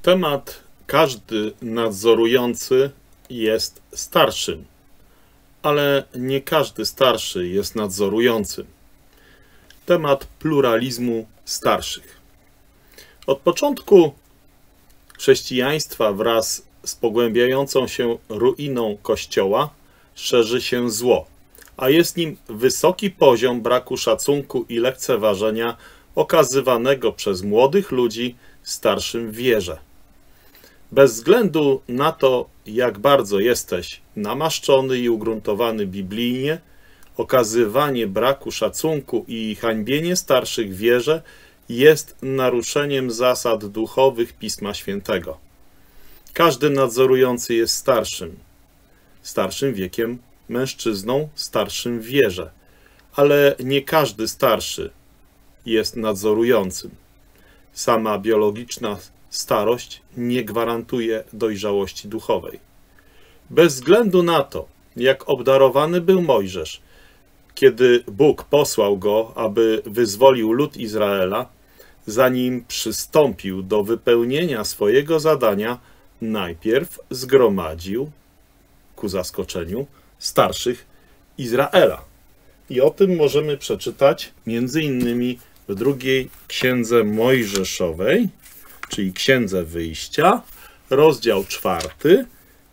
Temat każdy nadzorujący jest starszym, ale nie każdy starszy jest nadzorującym. Temat pluralizmu starszych. Od początku chrześcijaństwa wraz z pogłębiającą się ruiną Kościoła szerzy się zło, a jest nim wysoki poziom braku szacunku i lekceważenia okazywanego przez młodych ludzi starszym w wierze. Bez względu na to, jak bardzo jesteś namaszczony i ugruntowany biblijnie, okazywanie braku szacunku i hańbienie starszych w wierze jest naruszeniem zasad duchowych Pisma Świętego. Każdy nadzorujący jest starszym wiekiem mężczyzną, starszym w wierze, ale nie każdy starszy jest nadzorującym. Sama biologiczna starość nie gwarantuje dojrzałości duchowej. Bez względu na to, jak obdarowany był Mojżesz, kiedy Bóg posłał go, aby wyzwolił lud Izraela, zanim przystąpił do wypełnienia swojego zadania, najpierw zgromadził, ku zaskoczeniu, starszych Izraela. I o tym możemy przeczytać między innymi w drugiej księdze Mojżeszowej, czyli Księdze Wyjścia, rozdział 4,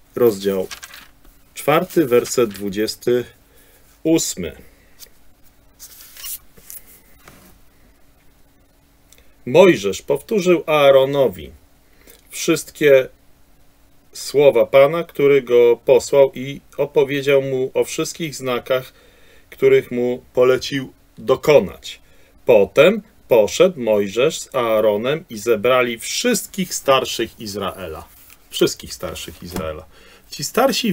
werset 28. Mojżesz powtórzył Aaronowi wszystkie słowa Pana, który go posłał, i opowiedział mu o wszystkich znakach, których mu polecił dokonać. Potem poszedł Mojżesz z Aaronem i zebrali wszystkich starszych Izraela. Wszystkich starszych Izraela. Ci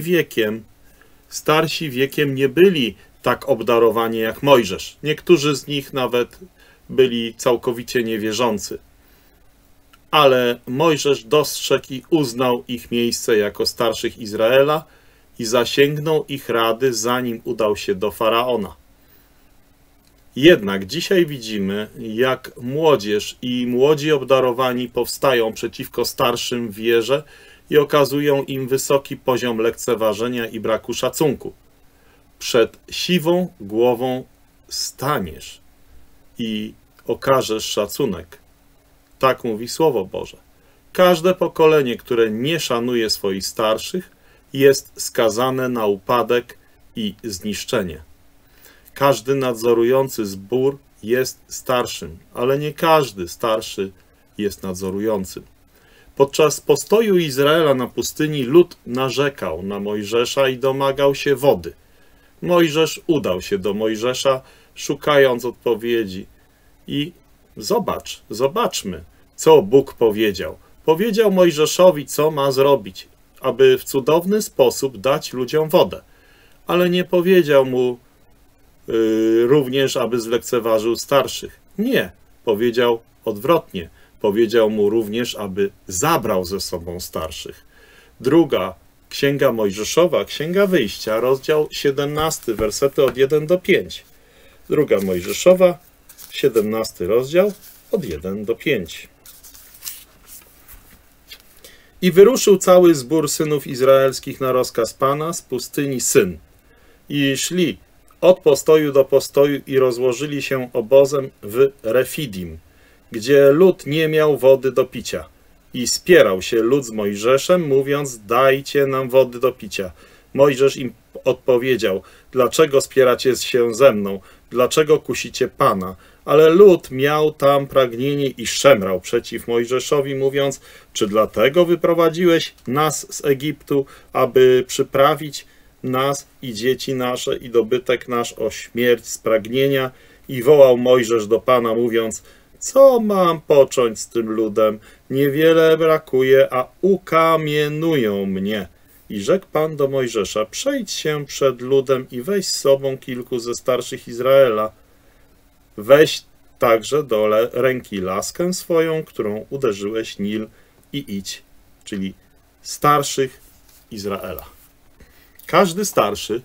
starsi wiekiem nie byli tak obdarowani jak Mojżesz. Niektórzy z nich nawet byli całkowicie niewierzący. Ale Mojżesz dostrzegł i uznał ich miejsce jako starszych Izraela i zasięgnął ich rady, zanim udał się do Faraona. Jednak dzisiaj widzimy, jak młodzież i młodzi obdarowani powstają przeciwko starszym w wierze i okazują im wysoki poziom lekceważenia i braku szacunku. Przed siwą głową staniesz i okażesz szacunek. Tak mówi Słowo Boże. Każde pokolenie, które nie szanuje swoich starszych, jest skazane na upadek i zniszczenie. Każdy nadzorujący zbór jest starszym, ale nie każdy starszy jest nadzorującym. Podczas postoju Izraela na pustyni lud narzekał na Mojżesza i domagał się wody. Mojżesz udał się do Mojżesza, szukając odpowiedzi. I zobaczmy, co Bóg powiedział. Powiedział Mojżeszowi, co ma zrobić, aby w cudowny sposób dać ludziom wodę. Ale nie powiedział mu również, aby zlekceważył starszych. Nie, powiedział odwrotnie. Powiedział mu również, aby zabrał ze sobą starszych. Druga Księga Mojżeszowa, Księga Wyjścia, rozdział 17, wersety od 1 do 5. Druga Mojżeszowa, 17 rozdział, od 1 do 5. I wyruszył cały zbór synów izraelskich na rozkaz Pana z pustyni Syn. I szli od postoju do postoju i rozłożyli się obozem w Refidim, gdzie lud nie miał wody do picia. I spierał się lud z Mojżeszem, mówiąc: dajcie nam wody do picia. Mojżesz im odpowiedział: dlaczego spieracie się ze mną? Dlaczego kusicie Pana? Ale lud miał tam pragnienie i szemrał przeciw Mojżeszowi, mówiąc: czy dlatego wyprowadziłeś nas z Egiptu, aby przyprawić nas i dzieci nasze i dobytek nasz o śmierć z pragnienia? I wołał Mojżesz do Pana, mówiąc: co mam począć z tym ludem? Niewiele brakuje, a ukamienują mnie. I rzekł Pan do Mojżesza: przejdź się przed ludem i weź z sobą kilku ze starszych Izraela. Weź także do ręki laskę swoją, którą uderzyłeś Nil, i idź, czyli starszych Izraela. Każdy starszy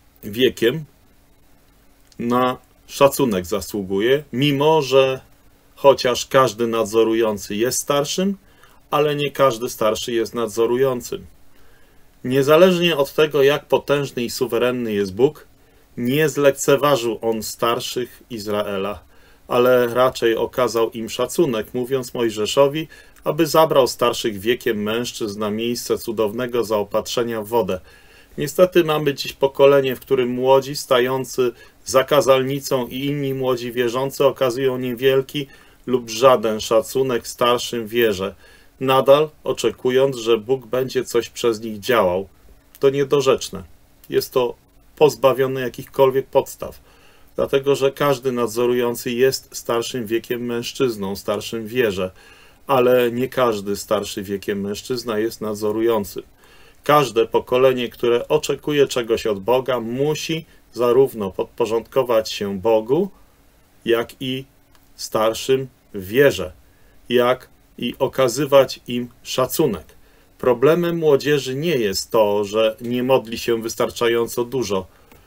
wiekiem na szacunek zasługuje, mimo że chociaż każdy nadzorujący jest starszym, ale nie każdy starszy jest nadzorującym. Niezależnie od tego, jak potężny i suwerenny jest Bóg, nie zlekceważył On starszych Izraela, ale raczej okazał im szacunek, mówiąc Mojżeszowi, aby zabrał starszych wiekiem mężczyzn na miejsce cudownego zaopatrzenia w wodę. Niestety mamy dziś pokolenie, w którym młodzi stający za kazalnicą i inni młodzi wierzący okazują niewielki lub żaden szacunek starszym w wierze, nadal oczekując, że Bóg będzie coś przez nich działał. To niedorzeczne. Jest to pozbawione jakichkolwiek podstaw, dlatego że każdy nadzorujący jest starszym wiekiem mężczyzną, starszym w wierze, ale nie każdy starszy wiekiem mężczyzna jest nadzorujący. Każde pokolenie, które oczekuje czegoś od Boga, musi zarówno podporządkować się Bogu, jak i starszym w wierze, jak i okazywać im szacunek. Problemem młodzieży nie jest to, że nie modli się wystarczająco dużo.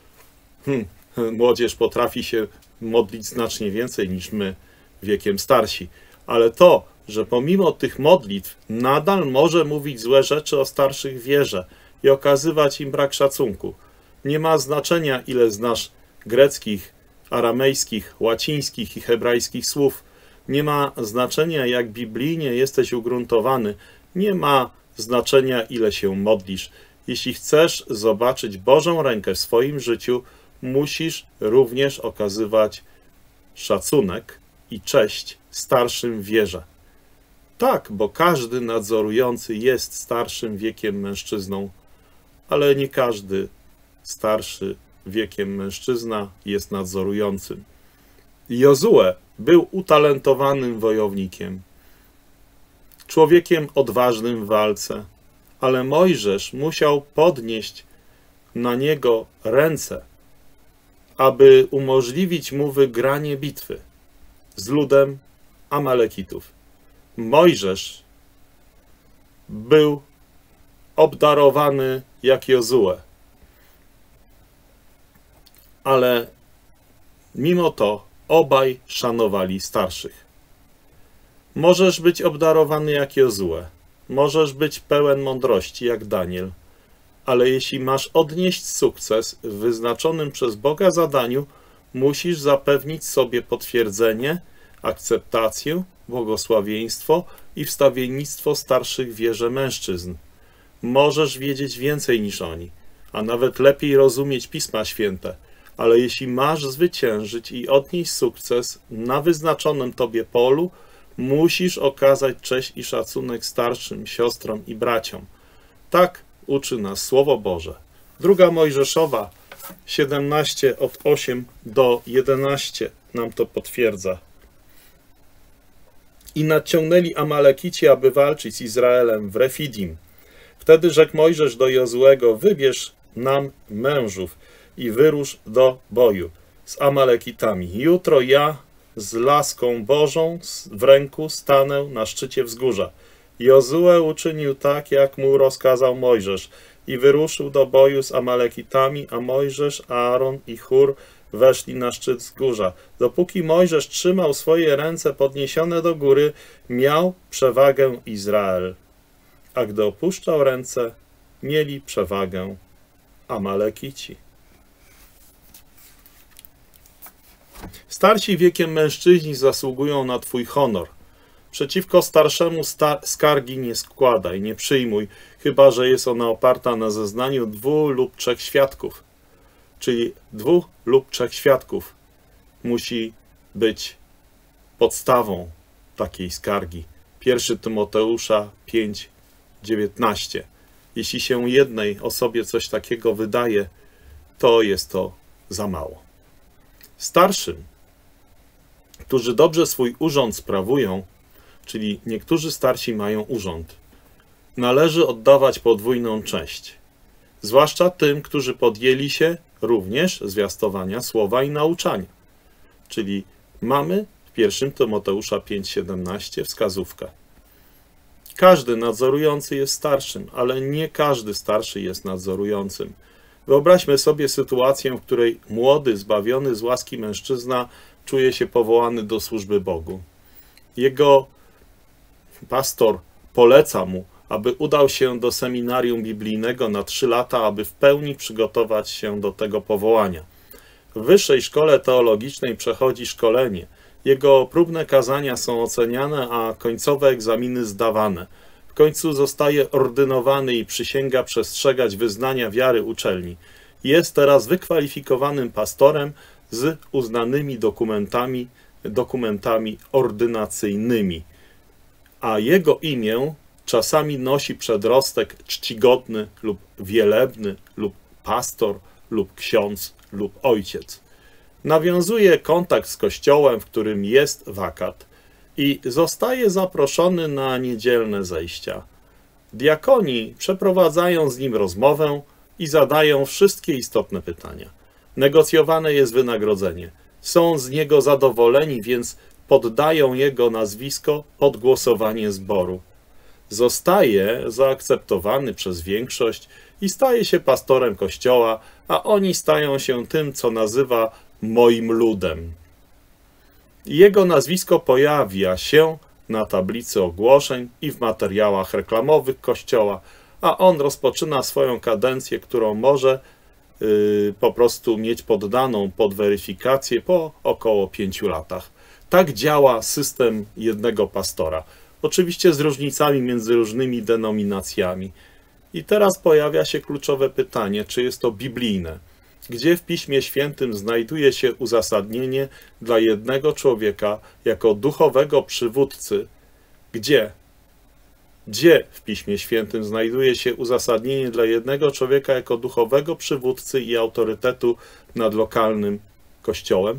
Młodzież potrafi się modlić znacznie więcej niż my, wiekiem starsi, ale to, że pomimo tych modlitw nadal może mówić złe rzeczy o starszych w wierze i okazywać im brak szacunku. Nie ma znaczenia, ile znasz greckich, aramejskich, łacińskich i hebrajskich słów. Nie ma znaczenia, jak biblijnie jesteś ugruntowany. Nie ma znaczenia, ile się modlisz. Jeśli chcesz zobaczyć Bożą rękę w swoim życiu, musisz również okazywać szacunek i cześć starszym w wierze. Tak, bo każdy nadzorujący jest starszym wiekiem mężczyzną, ale nie każdy starszy wiekiem mężczyzna jest nadzorującym. Jozue był utalentowanym wojownikiem, człowiekiem odważnym w walce, ale Mojżesz musiał podnieść na niego ręce, aby umożliwić mu wygranie bitwy z ludem Amalekitów. Mojżesz był obdarowany jak Jozue, ale mimo to obaj szanowali starszych. Możesz być obdarowany jak Jozue, możesz być pełen mądrości jak Daniel, ale jeśli masz odnieść sukces w wyznaczonym przez Boga zadaniu, musisz zapewnić sobie potwierdzenie, akceptację, błogosławieństwo i wstawiennictwo starszych w wierze mężczyzn. Możesz wiedzieć więcej niż oni, a nawet lepiej rozumieć Pisma Święte, ale jeśli masz zwyciężyć i odnieść sukces na wyznaczonym tobie polu, musisz okazać cześć i szacunek starszym siostrom i braciom. Tak uczy nas Słowo Boże. Druga Mojżeszowa 17 od 8 do 11 nam to potwierdza. I nadciągnęli Amalekici, aby walczyć z Izraelem w Refidim. Wtedy rzekł Mojżesz do Jozuego: wybierz nam mężów i wyrusz do boju z Amalekitami. Jutro ja z laską Bożą w ręku stanę na szczycie wzgórza. Jozue uczynił tak, jak mu rozkazał Mojżesz i wyruszył do boju z Amalekitami, a Mojżesz, Aaron i Hur weszli na szczyt wzgórza. Dopóki Mojżesz trzymał swoje ręce podniesione do góry, miał przewagę Izrael, a gdy opuszczał ręce, mieli przewagę Amalekici. Starsi wiekiem mężczyźni zasługują na twój honor. Przeciwko starszemu skargi nie składaj, nie przyjmuj, chyba że jest ona oparta na zeznaniu 2 lub 3 świadków. Czyli 2 lub 3 świadków musi być podstawą takiej skargi. 1 Tymoteusza 5:19. Jeśli się jednej osobie coś takiego wydaje, to jest to za mało. Starszym, którzy dobrze swój urząd sprawują, czyli niektórzy starsi mają urząd, należy oddawać podwójną cześć, zwłaszcza tym, którzy podjęli się również zwiastowania słowa i nauczania. Czyli mamy w 1 Tymoteusza 5:17 wskazówkę. Każdy nadzorujący jest starszym, ale nie każdy starszy jest nadzorującym. Wyobraźmy sobie sytuację, w której młody, zbawiony z łaski mężczyzna czuje się powołany do służby Bogu. Jego pastor poleca mu, aby udał się do seminarium biblijnego na 3 lata, aby w pełni przygotować się do tego powołania. W wyższej szkole teologicznej przechodzi szkolenie. Jego próbne kazania są oceniane, a końcowe egzaminy zdawane. W końcu zostaje ordynowany i przysięga przestrzegać wyznania wiary uczelni. Jest teraz wykwalifikowanym pastorem z uznanymi dokumentami ordynacyjnymi, a jego imię czasami nosi przedrostek czcigodny lub wielebny, lub pastor, lub ksiądz, lub ojciec. Nawiązuje kontakt z kościołem, w którym jest wakat i zostaje zaproszony na niedzielne zejścia. Diakoni przeprowadzają z nim rozmowę i zadają wszystkie istotne pytania. Negocjowane jest wynagrodzenie. Są z niego zadowoleni, więc poddają jego nazwisko pod głosowanie zboru. Zostaje zaakceptowany przez większość i staje się pastorem kościoła, a oni stają się tym, co nazywa moim ludem. Jego nazwisko pojawia się na tablicy ogłoszeń i w materiałach reklamowych kościoła, a on rozpoczyna swoją kadencję, którą może po prostu mieć poddaną pod weryfikację po około 5 latach. Tak działa system jednego pastora. Oczywiście z różnicami między różnymi denominacjami. I teraz pojawia się kluczowe pytanie, czy jest to biblijne? Gdzie w Piśmie Świętym znajduje się uzasadnienie dla jednego człowieka jako duchowego przywódcy? Gdzie w Piśmie Świętym znajduje się uzasadnienie dla jednego człowieka jako duchowego przywódcy i autorytetu nad lokalnym kościołem?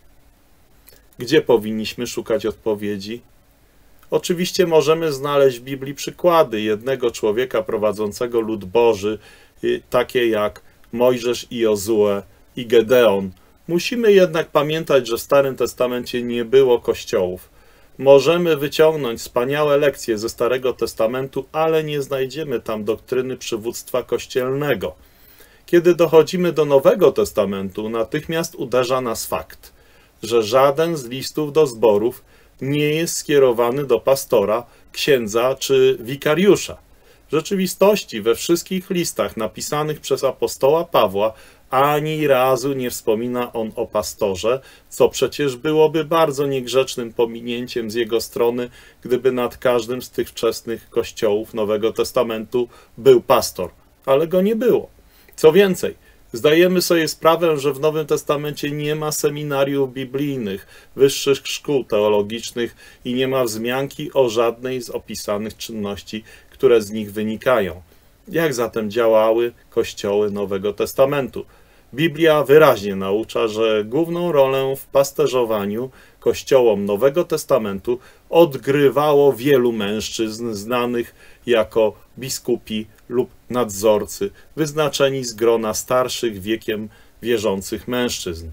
Gdzie powinniśmy szukać odpowiedzi? Oczywiście możemy znaleźć w Biblii przykłady jednego człowieka prowadzącego lud Boży, takie jak Mojżesz i Jozue i Gedeon. Musimy jednak pamiętać, że w Starym Testamencie nie było kościołów. Możemy wyciągnąć wspaniałe lekcje ze Starego Testamentu, ale nie znajdziemy tam doktryny przywództwa kościelnego. Kiedy dochodzimy do Nowego Testamentu, natychmiast uderza nas fakt, że żaden z listów do zborów nie jest skierowany do pastora, księdza czy wikariusza. W rzeczywistości we wszystkich listach napisanych przez apostoła Pawła ani razu nie wspomina on o pastorze, co przecież byłoby bardzo niegrzecznym pominięciem z jego strony, gdyby nad każdym z tych wczesnych kościołów Nowego Testamentu był pastor, ale go nie było. Co więcej, zdajemy sobie sprawę, że w Nowym Testamencie nie ma seminariów biblijnych, wyższych szkół teologicznych i nie ma wzmianki o żadnej z opisanych czynności, które z nich wynikają. Jak zatem działały kościoły Nowego Testamentu? Biblia wyraźnie naucza, że główną rolę w pasterzowaniu kościołom Nowego Testamentu odgrywało wielu mężczyzn znanych jako biskupi lub nadzorcy, wyznaczeni z grona starszych wiekiem wierzących mężczyzn.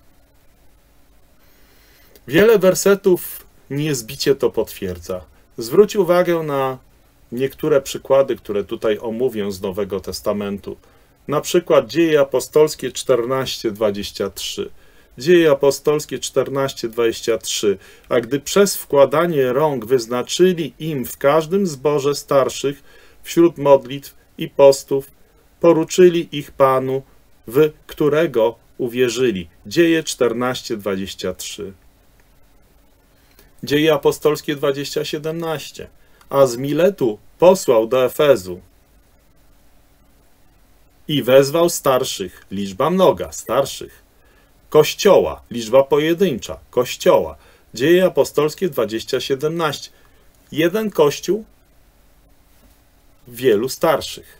Wiele wersetów niezbicie to potwierdza. Zwróć uwagę na niektóre przykłady, które tutaj omówię z Nowego Testamentu. Na przykład Dzieje Apostolskie 14:23. Dzieje Apostolskie 14:23. A gdy przez wkładanie rąk wyznaczyli im w każdym zborze starszych, wśród modlitw i postów, poruczyli ich Panu, w którego uwierzyli. Dzieje 14:23. Dzieje Apostolskie 20:17. A z Miletu posłał do Efezu i wezwał starszych, liczba mnoga, starszych, kościoła, liczba pojedyncza, kościoła. Dzieje Apostolskie 20:17. Jeden kościół, wielu starszych.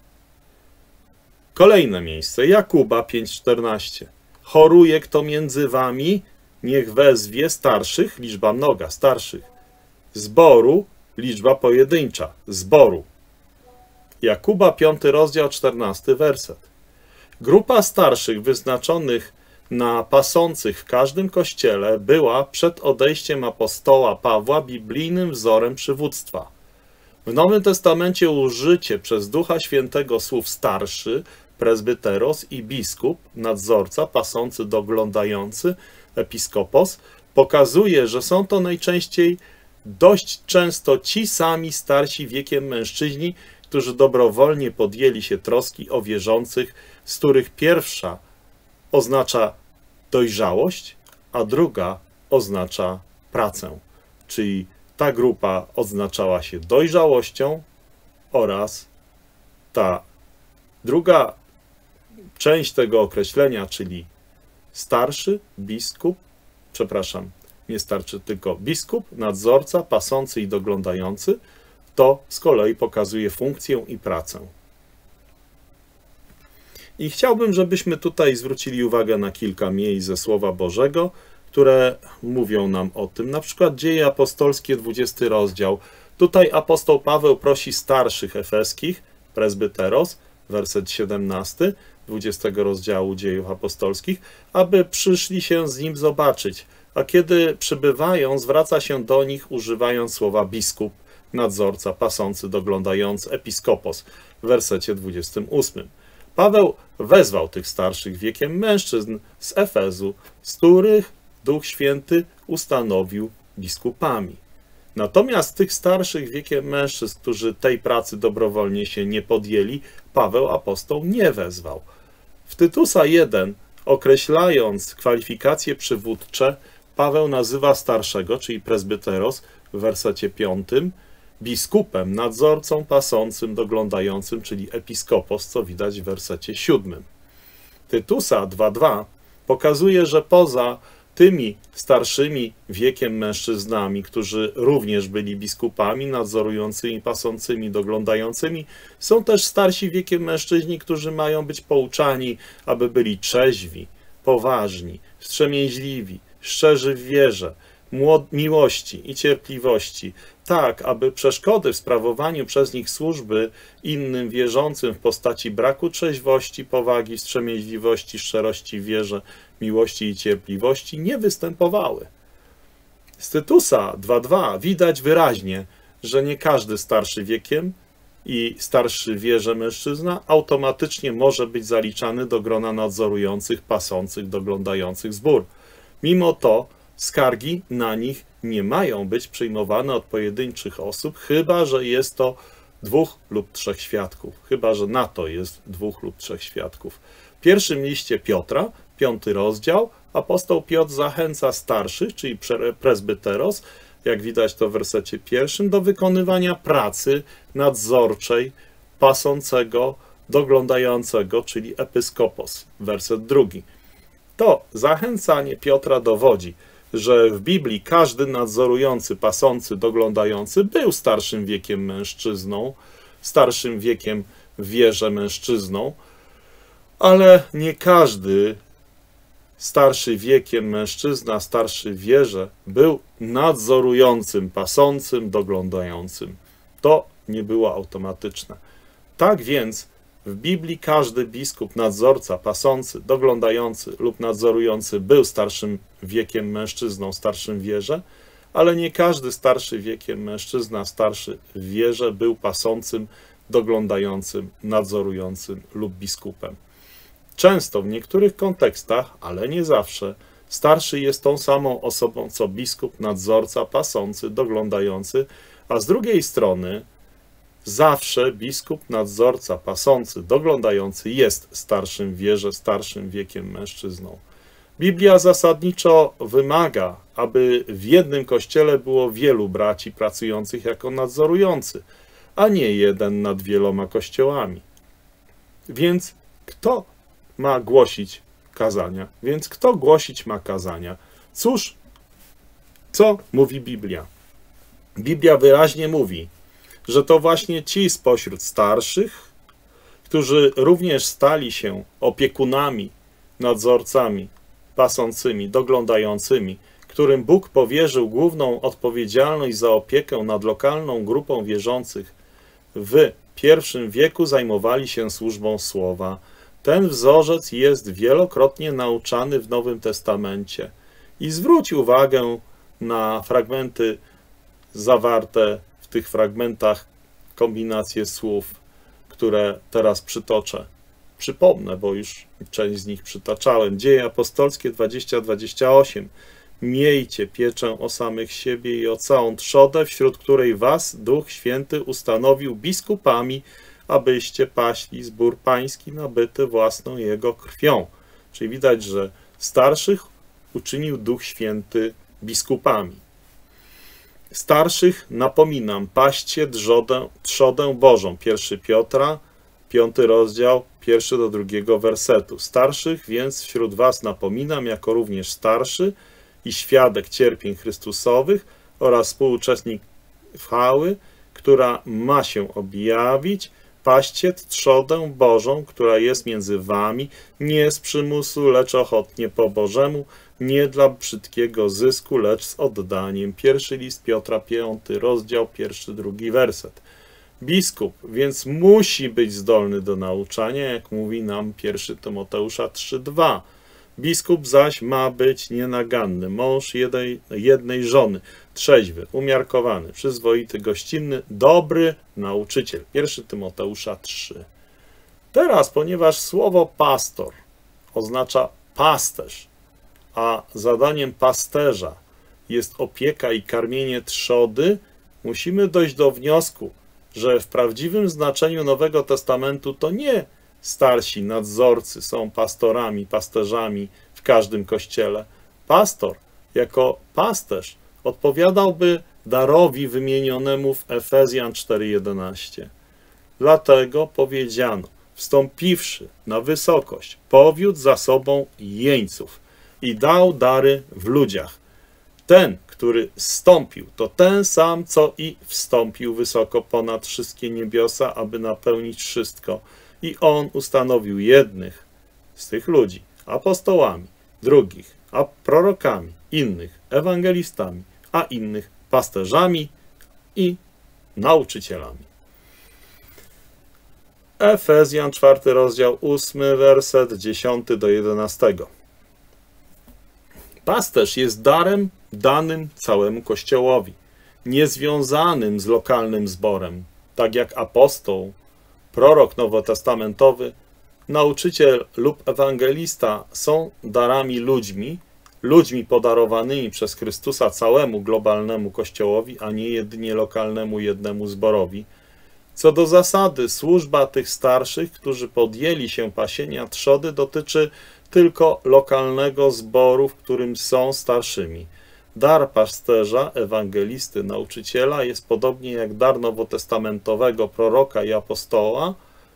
Kolejne miejsce, Jakuba 5:14. Choruje kto między wami, niech wezwie starszych, liczba mnoga, starszych. Zboru, liczba pojedyncza, zboru. Jakuba 5 rozdział 14 werset. Grupa starszych wyznaczonych na pasących w każdym kościele była przed odejściem apostoła Pawła biblijnym wzorem przywództwa. W Nowym Testamencie użycie przez Ducha Świętego słów starszy, prezbyteros i biskup, nadzorca, pasący, doglądający, episkopos, pokazuje, że są to najczęściej dość często ci sami starsi wiekiem mężczyźni, którzy dobrowolnie podjęli się troski o wierzących, z których pierwsza oznacza dojrzałość, a druga oznacza pracę. Czyli ta grupa odznaczała się dojrzałością oraz ta druga część tego określenia, czyli starszy, biskup, nie starszy, tylko biskup, nadzorca, pasący i doglądający, to z kolei pokazuje funkcję i pracę. I chciałbym, żebyśmy tutaj zwrócili uwagę na kilka miejsc ze Słowa Bożego, które mówią nam o tym. Na przykład Dzieje Apostolskie, 20 rozdział. Tutaj apostoł Paweł prosi starszych efeskich, presbyteros, werset 17, 20 rozdziału Dziejów Apostolskich, aby przyszli się z nim zobaczyć. A kiedy przybywają, zwraca się do nich używając słowa biskup, nadzorca, pasący, doglądający, episkopos w wersecie 28. Paweł wezwał tych starszych wiekiem mężczyzn z Efezu, z których Duch Święty ustanowił biskupami. Natomiast tych starszych wiekiem mężczyzn, którzy tej pracy dobrowolnie się nie podjęli, Paweł apostoł nie wezwał. W Tytusa 1, określając kwalifikacje przywódcze, Paweł nazywa starszego, czyli presbyteros, w wersecie 5, biskupem, nadzorcą, pasącym, doglądającym, czyli episkopos, co widać w wersecie 7. Tytusa 2.2 pokazuje, że poza tymi starszymi wiekiem mężczyznami, którzy również byli biskupami, nadzorującymi, pasącymi, doglądającymi, są też starsi wiekiem mężczyźni, którzy mają być pouczani, aby byli trzeźwi, poważni, wstrzemięźliwi, szczerzy w wierze, miłości i cierpliwości, tak, aby przeszkody w sprawowaniu przez nich służby innym wierzącym w postaci braku trzeźwości, powagi, wstrzemięźliwości, szczerości w wierze, miłości i cierpliwości nie występowały. Z Tytusa 2.2 widać wyraźnie, że nie każdy starszy wiekiem i starszy w wierze mężczyzna automatycznie może być zaliczany do grona nadzorujących, pasących, doglądających zbór. Mimo to skargi na nich nie mają być przyjmowane od pojedynczych osób, chyba że jest to 2 lub 3 świadków. Chyba że na to jest 2 lub 3 świadków. W pierwszym liście Piotra, 5 rozdział, apostoł Piotr zachęca starszych, czyli presbyteros, jak widać to w wersecie 1, do wykonywania pracy nadzorczej, pasącego, doglądającego, czyli episkopos, werset 2. To zachęcanie Piotra dowodzi, że w Biblii każdy nadzorujący, pasący, doglądający był starszym wiekiem mężczyzną, starszym wiekiem w wierze mężczyzną, ale nie każdy starszy wiekiem mężczyzna, starszy w wierze, był nadzorującym, pasącym, doglądającym. To nie było automatyczne. Tak więc w Biblii każdy biskup, nadzorca, pasący, doglądający lub nadzorujący był starszym wiekiem mężczyzną, starszym w wierze, ale nie każdy starszy wiekiem mężczyzna, starszy w wierze był pasącym, doglądającym, nadzorującym lub biskupem. Często w niektórych kontekstach, ale nie zawsze, starszy jest tą samą osobą co biskup, nadzorca, pasący, doglądający, a z drugiej strony zawsze biskup, nadzorca, pasący, doglądający jest starszym w wierze, starszym wiekiem mężczyzną. Biblia zasadniczo wymaga, aby w jednym kościele było wielu braci pracujących jako nadzorujący, a nie jeden nad wieloma kościołami. Więc kto ma głosić kazania? Więc kto głosić ma kazania? Cóż, co mówi Biblia? Biblia wyraźnie mówi, że to właśnie ci spośród starszych, którzy również stali się opiekunami, nadzorcami, pasącymi, doglądającymi, którym Bóg powierzył główną odpowiedzialność za opiekę nad lokalną grupą wierzących, w I wieku zajmowali się służbą Słowa. Ten wzorzec jest wielokrotnie nauczany w Nowym Testamencie. I zwróć uwagę na fragmenty zawarte w tych fragmentach, kombinacje słów, które teraz przytoczę. Przypomnę, bo już część z nich przytaczałem. Dzieje apostolskie 20-28. Miejcie pieczę o samych siebie i o całą trzodę, wśród której was Duch Święty ustanowił biskupami, abyście paśli zbór pański nabyty własną Jego krwią. Czyli widać, że starszych uczynił Duch Święty biskupami. Starszych napominam, paście trzodę Bożą. 1 Piotra, 5 rozdział, 1 do 2 wersetu. Starszych więc wśród was napominam, jako również starszy i świadek cierpień Chrystusowych oraz współuczestnik chwały, która ma się objawić, paście trzodę Bożą, która jest między wami, nie z przymusu, lecz ochotnie po Bożemu, nie dla brzydkiego zysku, lecz z oddaniem. Pierwszy list Piotra, 5 rozdział, 1-2 werset. Biskup więc musi być zdolny do nauczania, jak mówi nam 1 Tymoteusza 3:2. Biskup zaś ma być nienaganny, mąż jednej żony, trzeźwy, umiarkowany, przyzwoity, gościnny, dobry nauczyciel. 1 Tymoteusza 3. Teraz, ponieważ słowo pastor oznacza pasterz, a zadaniem pasterza jest opieka i karmienie trzody, musimy dojść do wniosku, że w prawdziwym znaczeniu Nowego Testamentu to nie starsi nadzorcy są pastorami, pasterzami w każdym kościele. Pastor jako pasterz odpowiadałby darowi wymienionemu w Efezjan 4:11. Dlatego powiedziano, wstąpiwszy na wysokość, powiódł za sobą jeńców i dał dary w ludziach. Ten, który zstąpił, to ten sam, co i wstąpił wysoko ponad wszystkie niebiosa, aby napełnić wszystko. I on ustanowił jednych z tych ludzi apostołami, drugich a prorokami, innych ewangelistami, a innych pasterzami i nauczycielami. Efezjan 4 rozdział 8 werset 10 do 11. Pasterz jest darem danym całemu Kościołowi, niezwiązanym z lokalnym zborem, tak jak apostoł, prorok nowotestamentowy, nauczyciel lub ewangelista są darami ludźmi podarowanymi przez Chrystusa całemu globalnemu Kościołowi, a nie jedynie lokalnemu jednemu zborowi. Co do zasady, służba tych starszych, którzy podjęli się pasienia trzody, dotyczy tylko lokalnego zboru, w którym są starszymi. Dar pasterza, ewangelisty, nauczyciela jest podobnie jak dar nowotestamentowego proroka i apostoła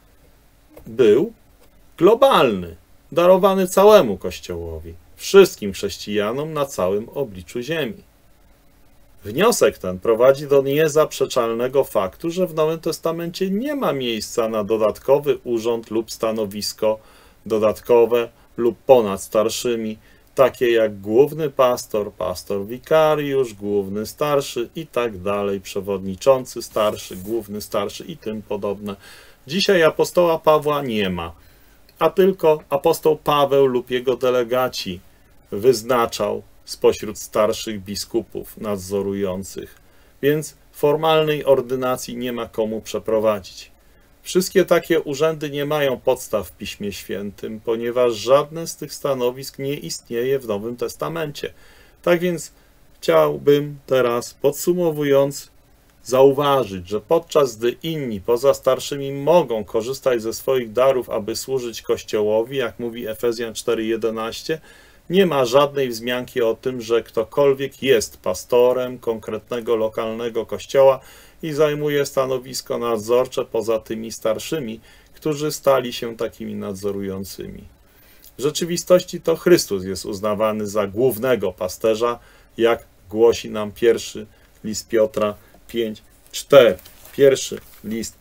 był globalny, darowany całemu Kościołowi, wszystkim chrześcijanom na całym obliczu ziemi. Wniosek ten prowadzi do niezaprzeczalnego faktu, że w Nowym Testamencie nie ma miejsca na dodatkowy urząd lub stanowisko dodatkowe lub ponad starszymi, takie jak główny pastor, pastor wikariusz, główny starszy i tak dalej, przewodniczący starszy, główny starszy i tym podobne. Dzisiaj apostoła Pawła nie ma, a tylko apostoł Paweł lub jego delegaci wyznaczał spośród starszych biskupów nadzorujących, więc formalnej ordynacji nie ma komu przeprowadzić. Wszystkie takie urzędy nie mają podstaw w Piśmie Świętym, ponieważ żadne z tych stanowisk nie istnieje w Nowym Testamencie. Tak więc chciałbym teraz, podsumowując, zauważyć, że podczas gdy inni poza starszymi mogą korzystać ze swoich darów, aby służyć Kościołowi, jak mówi Efezjan 4:11, nie ma żadnej wzmianki o tym, że ktokolwiek jest pastorem konkretnego lokalnego kościoła i zajmuje stanowisko nadzorcze poza tymi starszymi, którzy stali się takimi nadzorującymi. W rzeczywistości to Chrystus jest uznawany za głównego pasterza, jak głosi nam pierwszy list Piotra 5:4. Pierwszy list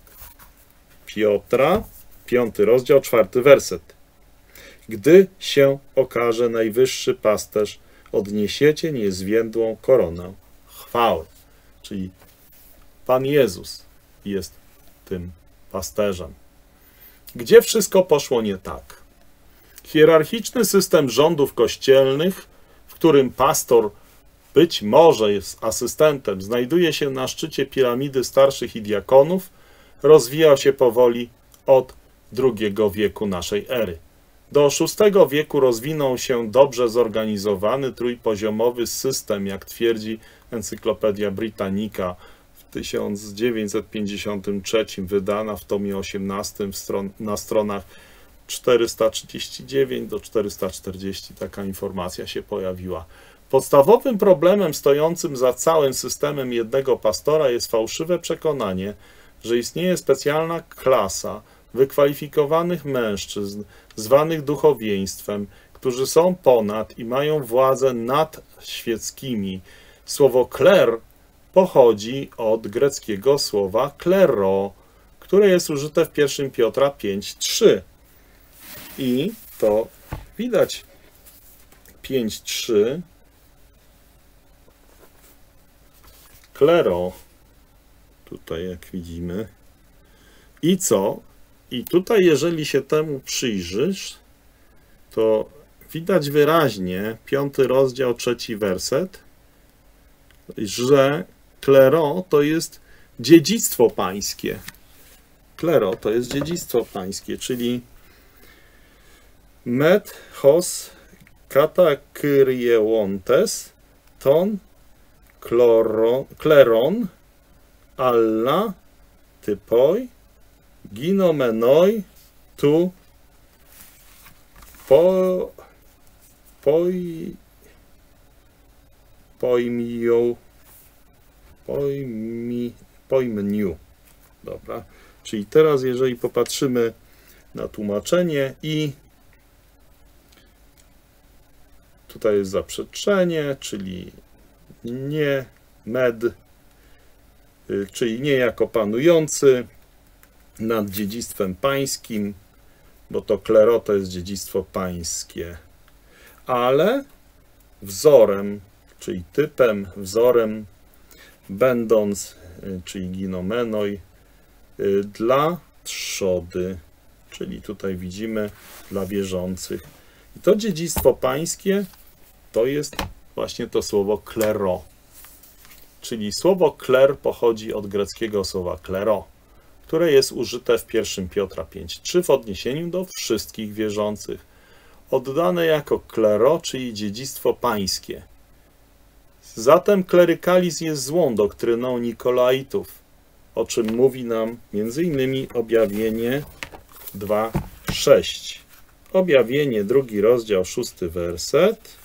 Piotra, 5 rozdział, 4 werset. Gdy się okaże najwyższy pasterz, odniesiecie niezwiędłą koronę chwały. Czyli Pan Jezus jest tym pasterzem. Gdzie wszystko poszło nie tak? Hierarchiczny system rządów kościelnych, w którym pastor być może jest asystentem, znajduje się na szczycie piramidy starszych i diakonów, rozwijał się powoli od II wieku naszej ery. Do VI wieku rozwinął się dobrze zorganizowany, trójpoziomowy system, jak twierdzi Encyklopedia Britannica w 1953, wydana w tomie 18 na stronach 439 do 440. Taka informacja się pojawiła. Podstawowym problemem stojącym za całym systemem jednego pastora jest fałszywe przekonanie, że istnieje specjalna klasa wykwalifikowanych mężczyzn, zwanych duchowieństwem, którzy są ponad i mają władzę nad świeckimi. Słowo kler pochodzi od greckiego słowa klero, które jest użyte w 1 Piotra 5:3. I to widać 5:3. Klero. Tutaj jak widzimy. I co? I tutaj, jeżeli się temu przyjrzysz, to widać wyraźnie, 5 rozdział, 3 werset, że klero to jest dziedzictwo pańskie. Klero to jest dziedzictwo pańskie, czyli met hos katakyrieontes ton kleron alla typoi ginomenoi tu poimniu. Dobra. Czyli teraz, jeżeli popatrzymy na tłumaczenie i tutaj jest zaprzeczenie, czyli nie med, czyli nie jako panujący nad dziedzictwem pańskim, bo to klero to jest dziedzictwo pańskie, ale wzorem, czyli typem, wzorem, będąc, czyli ginomenoi, dla trzody, czyli tutaj widzimy dla wierzących. I to dziedzictwo pańskie to jest właśnie to słowo klero, czyli słowo kler pochodzi od greckiego słowa klero, które jest użyte w 1 Piotra 5:3 w odniesieniu do wszystkich wierzących, oddane jako klero, czyli dziedzictwo pańskie. Zatem klerykalizm jest złą doktryną Nikolaitów, o czym mówi nam m.in. Objawienie 2:6. Objawienie, 2 rozdział, 6 werset.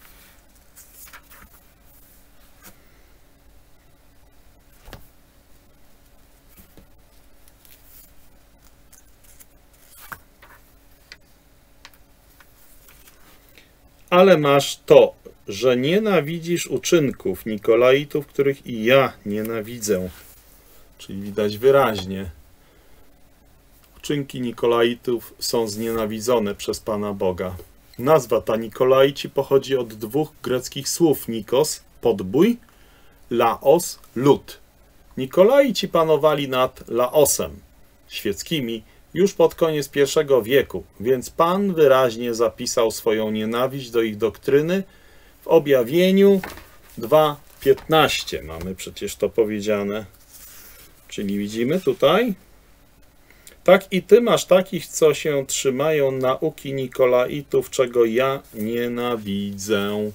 Ale masz to, że nienawidzisz uczynków Nikolaitów, których i ja nienawidzę. Czyli widać wyraźnie, uczynki Nikolaitów są znienawidzone przez Pana Boga. Nazwa ta Nikolaici pochodzi od 2 greckich słów: nikos, podbój, laos, lud. Nikolaici panowali nad Laosem, świeckimi, już pod koniec I wieku, więc Pan wyraźnie zapisał swoją nienawiść do ich doktryny w Objawieniu 2:15. Mamy przecież to powiedziane. Czyli widzimy tutaj: tak i ty masz takich, co się trzymają nauki Nikolaitów, czego ja nienawidzę.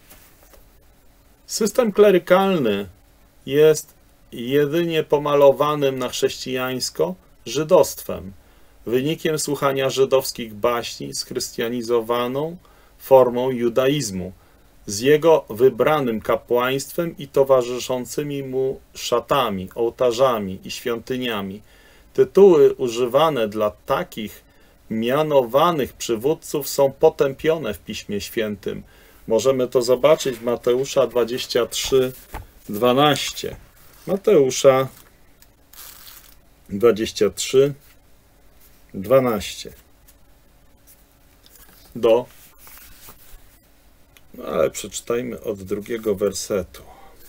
System klerykalny jest jedynie pomalowanym na chrześcijańsko żydostwem, wynikiem słuchania żydowskich baśni z chrystianizowaną formą judaizmu, z jego wybranym kapłaństwem i towarzyszącymi mu szatami, ołtarzami i świątyniami. Tytuły używane dla takich mianowanych przywódców są potępione w Piśmie Świętym. Możemy to zobaczyć w Mateusza 23:12. Mateusza 23:12. Ale przeczytajmy od 2 wersetu.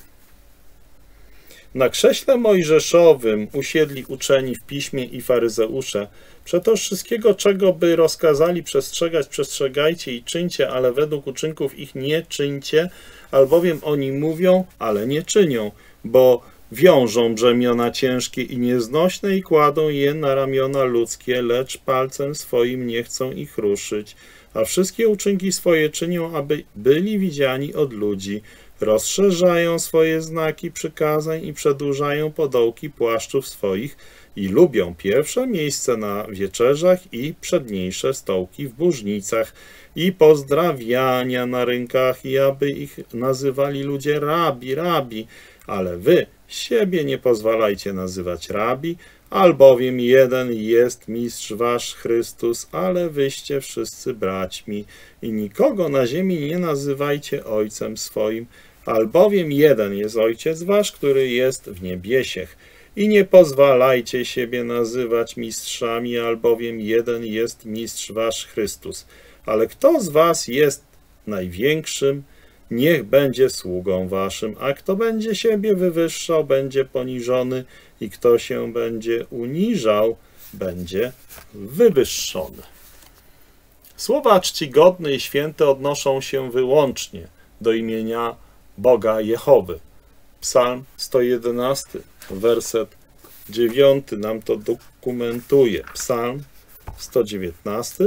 Na krześle mojżeszowym usiedli uczeni w piśmie i faryzeusze. Przeto wszystkiego, czego by rozkazali przestrzegać, przestrzegajcie i czyńcie, ale według uczynków ich nie czyńcie, albowiem oni mówią, ale nie czynią. Bo wiążą brzemiona ciężkie i nieznośne i kładą je na ramiona ludzkie, lecz palcem swoim nie chcą ich ruszyć, a wszystkie uczynki swoje czynią, aby byli widziani od ludzi. Rozszerzają swoje znaki przykazań i przedłużają podołki płaszczów swoich i lubią pierwsze miejsce na wieczerzach i przedniejsze stołki w burznicach i pozdrawiania na rynkach i aby ich nazywali ludzie rabi, rabi, ale wy siebie nie pozwalajcie nazywać rabi, albowiem jeden jest mistrz wasz Chrystus, ale wyście wszyscy braćmi i nikogo na ziemi nie nazywajcie ojcem swoim, albowiem jeden jest ojciec wasz, który jest w niebiesiech. I nie pozwalajcie siebie nazywać mistrzami, albowiem jeden jest mistrz wasz Chrystus. Ale kto z was jest największym, niech będzie sługą waszym, a kto będzie siebie wywyższał, będzie poniżony i kto się będzie uniżał, będzie wywyższony. Słowa czcigodne i święte odnoszą się wyłącznie do imienia Boga Jehowy. Psalm 111, werset 9 nam to dokumentuje. Psalm 119,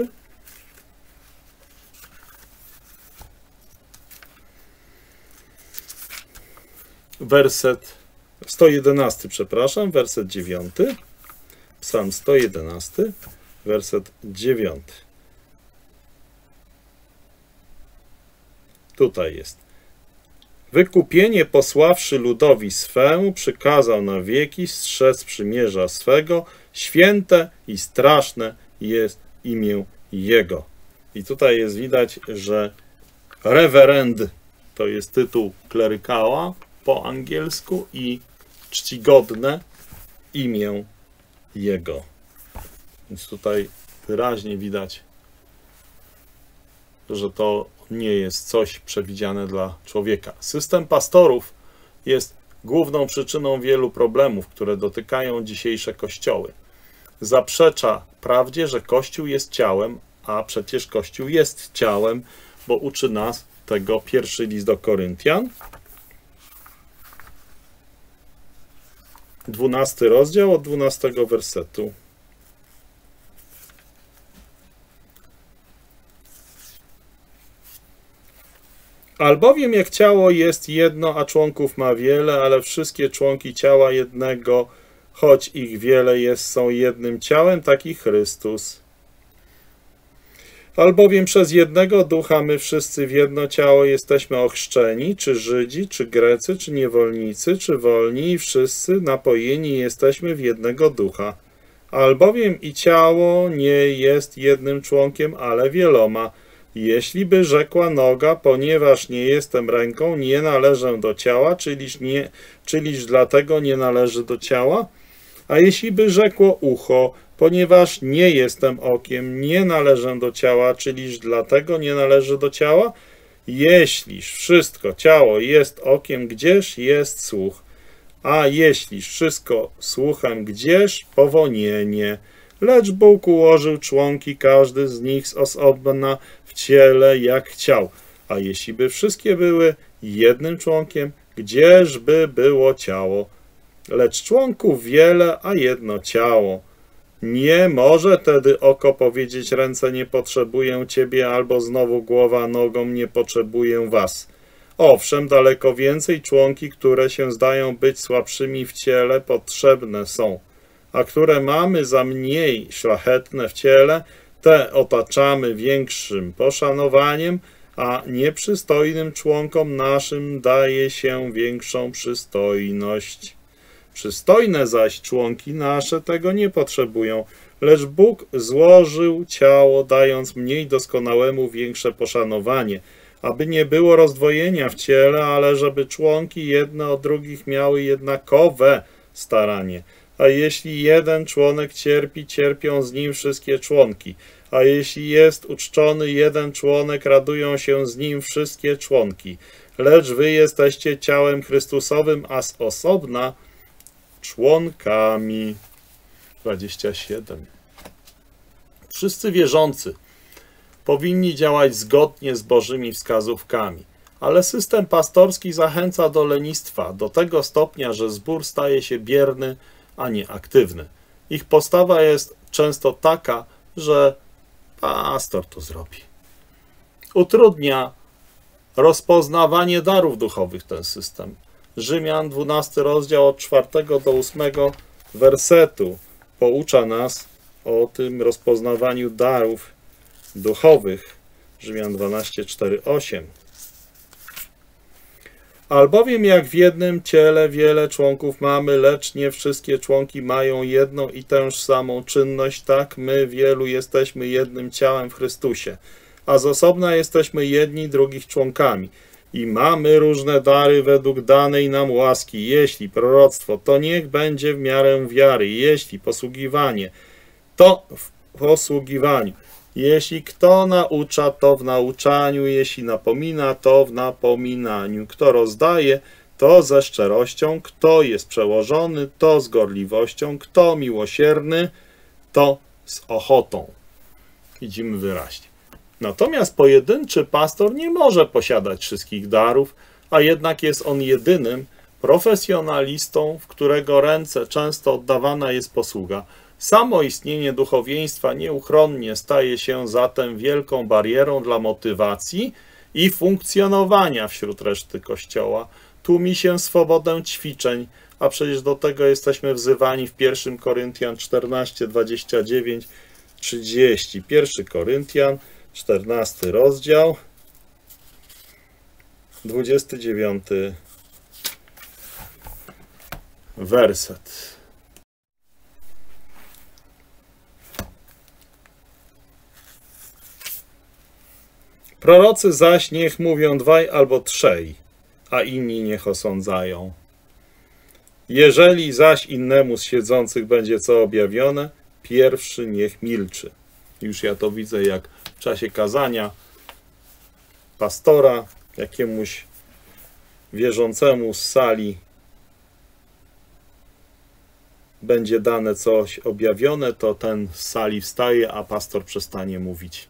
werset 111, przepraszam, werset 9. Psalm 111, werset 9. Tutaj jest. Wykupienie posławszy ludowi swemu, przykazał na wieki strzec przymierza swego, święte i straszne jest imię Jego. I tutaj jest widać, że reverend to jest tytuł klerykała po angielsku i czcigodne imię Jego. Więc tutaj wyraźnie widać, że to nie jest coś przewidziane dla człowieka. System pastorów jest główną przyczyną wielu problemów, które dotykają dzisiejsze kościoły. Zaprzecza prawdzie, że Kościół jest ciałem, a przecież Kościół jest ciałem, bo uczy nas tego pierwszy list do Koryntian, 12 rozdział od 12 wersetu. Albowiem jak ciało jest jedno, a członków ma wiele, ale wszystkie członki ciała jednego, choć ich wiele jest, są jednym ciałem, tak i Chrystus. Albowiem przez jednego ducha my wszyscy w jedno ciało jesteśmy ochrzczeni, czy Żydzi, czy Grecy, czy niewolnicy, czy wolni, i wszyscy napojeni jesteśmy w jednego ducha. Albowiem i ciało nie jest jednym członkiem, ale wieloma. Jeśli by rzekła noga, ponieważ nie jestem ręką, nie należę do ciała, czyliż dlatego nie należy do ciała? A jeśli by rzekło ucho, ponieważ nie jestem okiem, nie należę do ciała, czyliż dlatego nie należy do ciała? Jeśliż wszystko ciało jest okiem, gdzież jest słuch? A jeśliż wszystko słuchem, gdzież powonienie? Lecz Bóg ułożył członki, każdy z nich z osobna w ciele, jak chciał. A jeśli by wszystkie były jednym członkiem, gdzież by było ciało? Lecz członków wiele, a jedno ciało. Nie może tedy oko powiedzieć: ręce nie potrzebuję ciebie, albo znowu głowa nogą: nie potrzebuję was. Owszem, daleko więcej członki, które się zdają być słabszymi w ciele, potrzebne są, a które mamy za mniej szlachetne w ciele, te otaczamy większym poszanowaniem, a nieprzystojnym członkom naszym daje się większą przystojność. Przystojne zaś członki nasze tego nie potrzebują, lecz Bóg złożył ciało, dając mniej doskonałemu większe poszanowanie, aby nie było rozdwojenia w ciele, ale żeby członki jedne od drugich miały jednakowe staranie. A jeśli jeden członek cierpi, cierpią z nim wszystkie członki. A jeśli jest uczczony jeden członek, radują się z nim wszystkie członki. Lecz wy jesteście ciałem Chrystusowym, a z osobna członkami. 27. Wszyscy wierzący powinni działać zgodnie z Bożymi wskazówkami, ale system pastorski zachęca do lenistwa do tego stopnia, że zbór staje się bierny, a nie aktywny. Ich postawa jest często taka, że pastor to zrobi. Utrudnia rozpoznawanie darów duchowych ten system. Rzymian 12 rozdział od 4 do 8 wersetu poucza nas o tym rozpoznawaniu darów duchowych. Rzymian 12, 4, 8. Albowiem jak w jednym ciele wiele członków mamy, lecz nie wszystkie członki mają jedną i tęż samą czynność, tak my wielu jesteśmy jednym ciałem w Chrystusie, a z osobna jesteśmy jedni drugich członkami. I mamy różne dary według danej nam łaski. Jeśli proroctwo, to niech będzie w miarę wiary. Jeśli posługiwanie, to w posługiwaniu. Jeśli kto naucza, to w nauczaniu. Jeśli napomina, to w napominaniu. Kto rozdaje, to ze szczerością. Kto jest przełożony, to z gorliwością. Kto miłosierny, to z ochotą. Widzimy wyraźnie. Natomiast pojedynczy pastor nie może posiadać wszystkich darów, a jednak jest on jedynym profesjonalistą, w którego ręce często oddawana jest posługa. Samo istnienie duchowieństwa nieuchronnie staje się zatem wielką barierą dla motywacji i funkcjonowania wśród reszty Kościoła. Tłumi się swobodę ćwiczeń, a przecież do tego jesteśmy wzywani w 1 Koryntian 14, 29, 30. 1 Koryntian 14 rozdział, 29 werset. Prorocy zaś niech mówią 2 albo 3, a inni niech osądzają. Jeżeli zaś innemu z siedzących będzie co objawione, pierwszy niech milczy. Już ja to widzę, jak w czasie kazania pastora jakiemuś wierzącemu z sali będzie dane coś objawione, to ten z sali wstaje, a pastor przestanie mówić.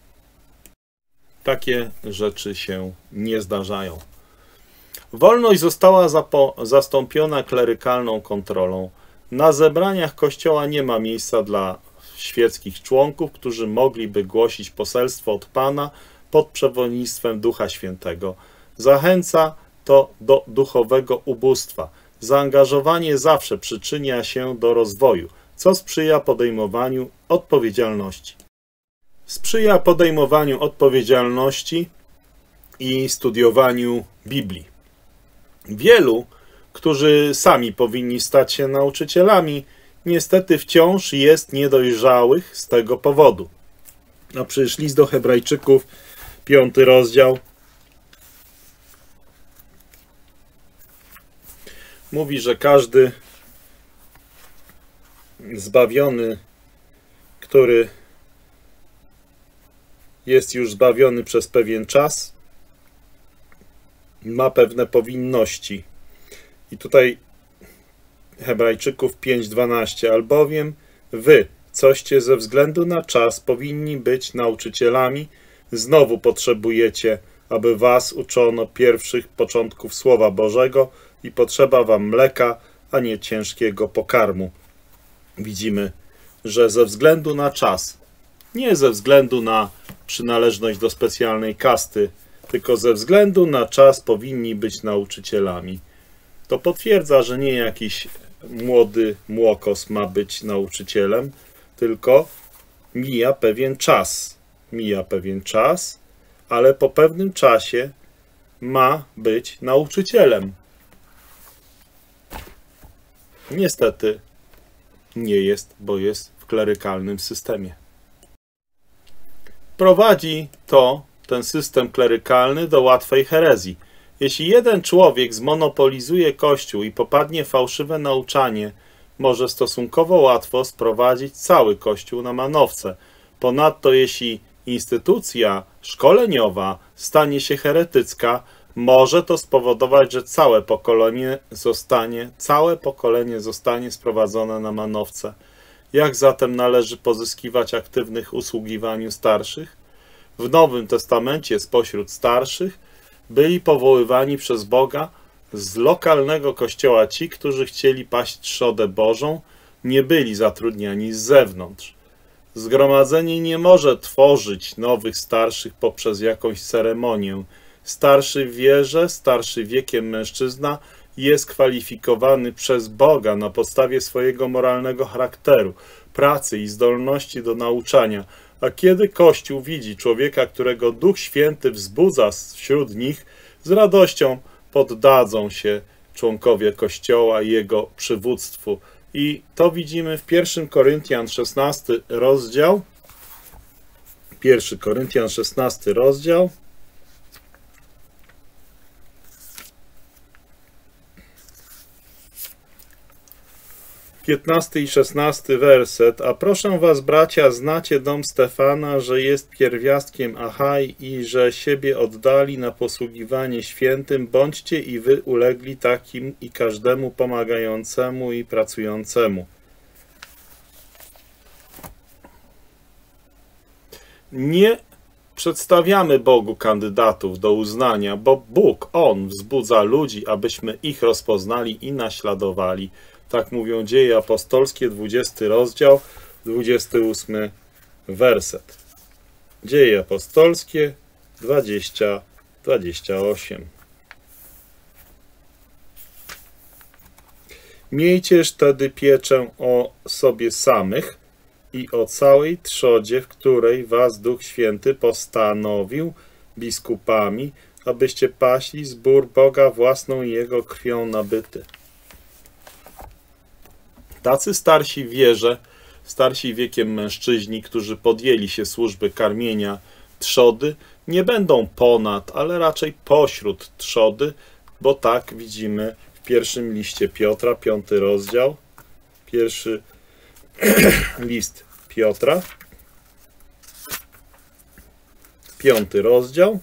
Takie rzeczy się nie zdarzają. Wolność została zastąpiona klerykalną kontrolą. Na zebraniach Kościoła nie ma miejsca dla świeckich członków, którzy mogliby głosić poselstwo od Pana pod przewodnictwem Ducha Świętego. Zachęca to do duchowego ubóstwa. Zaangażowanie zawsze przyczynia się do rozwoju, co sprzyja podejmowaniu odpowiedzialności. Sprzyja podejmowaniu odpowiedzialności i studiowaniu Biblii. Wielu, którzy sami powinni stać się nauczycielami, niestety wciąż jest niedojrzałych z tego powodu. A przecież list do Hebrajczyków, 5 rozdział, mówi, że każdy zbawiony, który jest już zbawiony przez pewien czas, ma pewne powinności. I tutaj Hebrajczyków 5:12, albowiem wy, coście ze względu na czas powinni być nauczycielami, znowu potrzebujecie, aby was uczono pierwszych początków Słowa Bożego i potrzeba wam mleka, a nie ciężkiego pokarmu. Widzimy, że ze względu na czas, nie ze względu na przynależność do specjalnej kasty, tylko ze względu na czas powinni być nauczycielami. To potwierdza, że nie jakiś młody młokos ma być nauczycielem, tylko mija pewien czas. Mija pewien czas, ale po pewnym czasie ma być nauczycielem. Niestety nie jest, bo jest w klerykalnym systemie. Prowadzi ten system klerykalny do łatwej herezji. Jeśli jeden człowiek zmonopolizuje Kościół i popadnie w fałszywe nauczanie, może stosunkowo łatwo sprowadzić cały Kościół na manowce. Ponadto jeśli instytucja szkoleniowa stanie się heretycka, może to spowodować, że całe pokolenie zostanie sprowadzone na manowce. Jak zatem należy pozyskiwać aktywnych w usługiwaniu starszych? W Nowym Testamencie spośród starszych byli powoływani przez Boga z lokalnego kościoła. Ci, którzy chcieli paść trzodę Bożą, nie byli zatrudniani z zewnątrz. Zgromadzenie nie może tworzyć nowych starszych poprzez jakąś ceremonię. Starszy w wierze, starszy wiekiem mężczyzna jest kwalifikowany przez Boga na podstawie swojego moralnego charakteru, pracy i zdolności do nauczania. A kiedy Kościół widzi człowieka, którego Duch Święty wzbudza wśród nich, z radością poddadzą się członkowie Kościoła jego przywództwu. I to widzimy w 1 Koryntian 16 rozdział. 1 Koryntian 16 rozdział. 15 i 16 werset. A proszę was, bracia, znacie dom Stefana, że jest pierwiastkiem Achaj i że siebie oddali na posługiwanie świętym. Bądźcie i wy ulegli takim i każdemu pomagającemu i pracującemu. Nie przedstawiamy Bogu kandydatów do uznania, bo Bóg, On wzbudza ludzi, abyśmy ich rozpoznali i naśladowali. Tak mówią Dzieje Apostolskie, 20 rozdział, 28 werset. Dzieje Apostolskie 20-28. Miejcież tedy pieczę o sobie samych i o całej trzodzie, w której was Duch Święty postanowił biskupami, abyście paśli zbór Boga własną i Jego krwią nabyty. Tacy starsi w wierze, starsi wiekiem mężczyźni, którzy podjęli się służby karmienia trzody, nie będą ponad, ale raczej pośród trzody, bo tak widzimy w pierwszym liście Piotra, 5 rozdział, pierwszy list Piotra, 5 rozdział,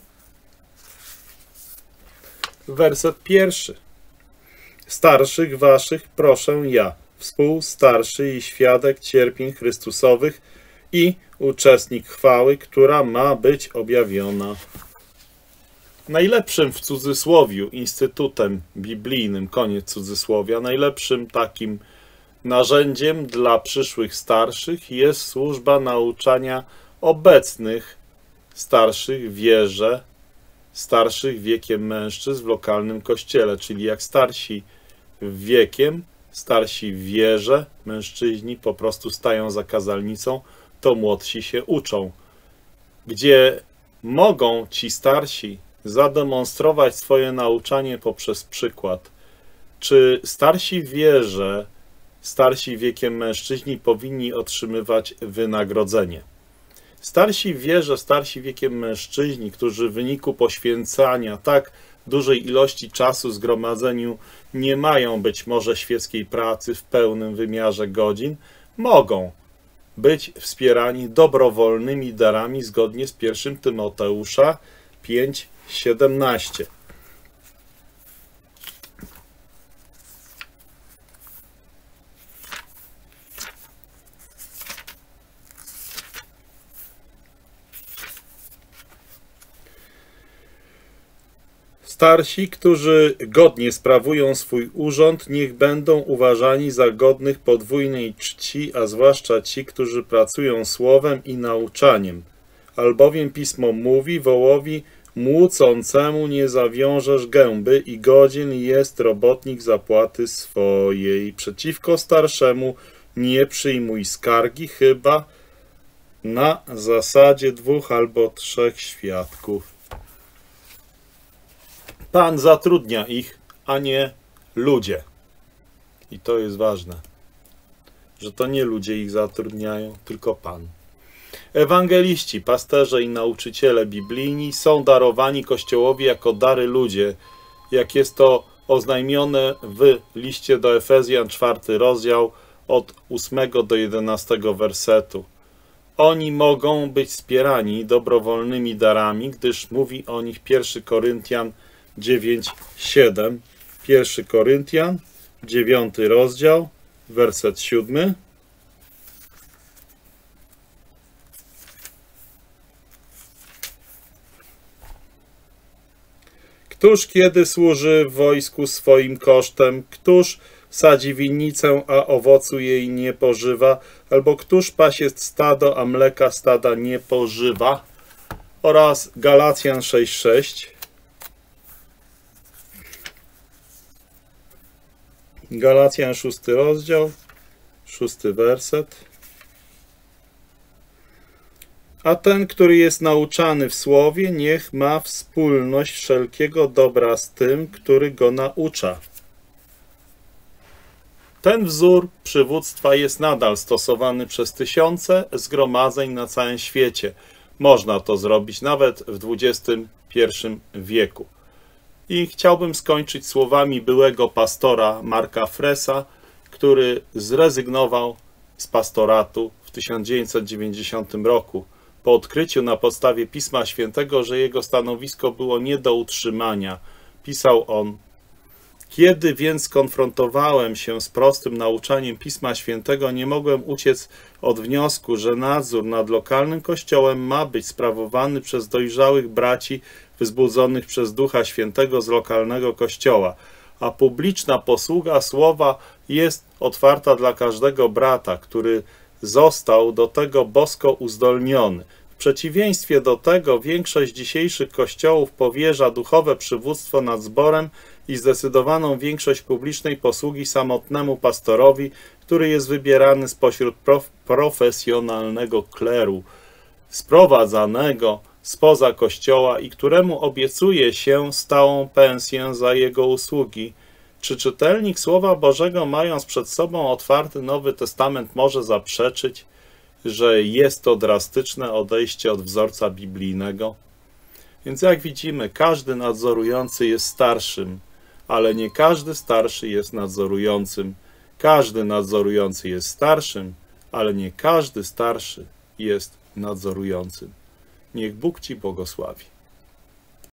werset 1. Starszych waszych proszę ja, współstarszy i świadek cierpień Chrystusowych i uczestnik chwały, która ma być objawiona. Najlepszym w cudzysłowiu instytutem biblijnym, koniec cudzysłowia, najlepszym takim narzędziem dla przyszłych starszych jest służba nauczania obecnych starszych w wierze, starszych wiekiem mężczyzn w lokalnym kościele, czyli jak starsi wiekiem, starsi w wierze, mężczyźni po prostu stają za kazalnicą, to młodsi się uczą. Gdzie mogą ci starsi zademonstrować swoje nauczanie poprzez przykład. Czy starsi w wierze, starsi wiekiem mężczyźni powinni otrzymywać wynagrodzenie? Starsi w wierze, starsi wiekiem mężczyźni, którzy w wyniku poświęcania tak dużej ilości czasu zgromadzeniu nie mają być może świeckiej pracy w pełnym wymiarze godzin, mogą być wspierani dobrowolnymi darami zgodnie z 1 Tymoteusza 5:17. Starsi, którzy godnie sprawują swój urząd, niech będą uważani za godnych podwójnej czci, a zwłaszcza ci, którzy pracują słowem i nauczaniem. Albowiem Pismo mówi, wołowi młócącemu nie zawiążesz gęby i godzien jest robotnik zapłaty swojej. Przeciwko starszemu nie przyjmuj skargi, chyba na zasadzie 2 albo 3 świadków. Pan zatrudnia ich, a nie ludzie. I to jest ważne, że to nie ludzie ich zatrudniają, tylko Pan. Ewangeliści, pasterze i nauczyciele biblijni są darowani Kościołowi jako dary ludzie, jak jest to oznajmione w liście do Efezjan, 4 rozdział, od 8 do 11 wersetu. Oni mogą być wspierani dobrowolnymi darami, gdyż mówi o nich 1 Koryntian 9:7. 1 Koryntian, 9 rozdział, werset 7. Któż kiedy służy w wojsku swoim kosztem? Któż sadzi winnicę, a owocu jej nie pożywa? Albo któż pasie stado, a mleka stada nie pożywa? Oraz Galacjan 6:6. Galacjan 6 rozdział, 6 werset. A ten, który jest nauczany w słowie, niech ma wspólność wszelkiego dobra z tym, który go naucza. Ten wzór przywództwa jest nadal stosowany przez tysiące zgromadzeń na całym świecie. Można to zrobić nawet w XXI wieku. I chciałbym skończyć słowami byłego pastora Marka Fresa, który zrezygnował z pastoratu w 1990 roku. Po odkryciu na podstawie Pisma Świętego, że jego stanowisko było nie do utrzymania, pisał on: kiedy więc skonfrontowałem się z prostym nauczaniem Pisma Świętego, nie mogłem uciec od wniosku, że nadzór nad lokalnym kościołem ma być sprawowany przez dojrzałych braci wzbudzonych przez Ducha Świętego z lokalnego kościoła, a publiczna posługa słowa jest otwarta dla każdego brata, który został do tego bosko uzdolniony. W przeciwieństwie do tego większość dzisiejszych kościołów powierza duchowe przywództwo nad zborem i zdecydowaną większość publicznej posługi samotnemu pastorowi, który jest wybierany spośród profesjonalnego kleru, sprowadzanego spoza kościoła i któremu obiecuje się stałą pensję za jego usługi. Czy czytelnik Słowa Bożego, mając przed sobą otwarty Nowy Testament, może zaprzeczyć, że jest to drastyczne odejście od wzorca biblijnego? Więc jak widzimy, każdy nadzorujący jest starszym, ale nie każdy starszy jest nadzorującym. Każdy nadzorujący jest starszym, ale nie każdy starszy jest nadzorującym. Niech Bóg Ci błogosławi.